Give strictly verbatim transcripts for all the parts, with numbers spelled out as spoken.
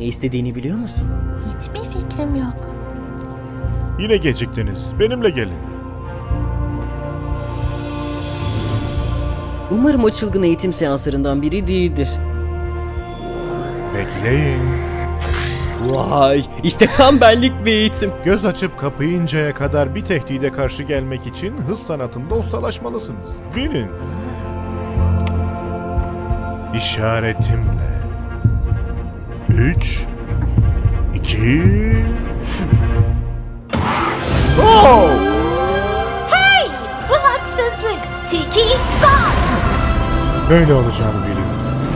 Ne istediğini biliyor musun? Hiçbir fikrim yok. Yine geciktiniz. Benimle gelin. Umarım o çılgın eğitim seanslarından biri değildir. Bekleyin. Vay, işte tam benlik bir eğitim. Göz açıp kapayıncaya kadar bir tehdide karşı gelmek için hız sanatında ustalaşmalısınız. Bilin. İşaretimle. Üç, iki... Oh! Hey! Bu haksızlık! Tiki bas! Böyle olacağını biliyorum.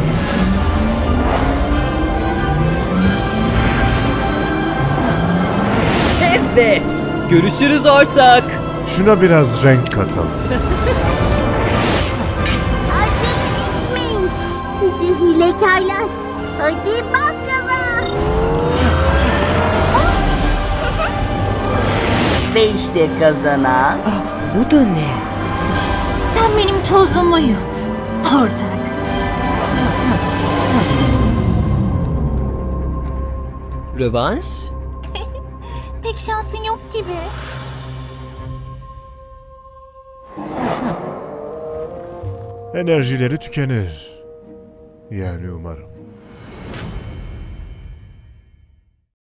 Evet, görüşürüz ortak. Şuna biraz renk katalım. Acele etmeyin. Sizi hilekarlar. Hadi bas gaza. Ve işte kazanan... Bu da ne? Sen benim tozumu yut. Ortak. Rövanş? Pek şansın yok gibi. Enerjileri tükenir. Yani umarım.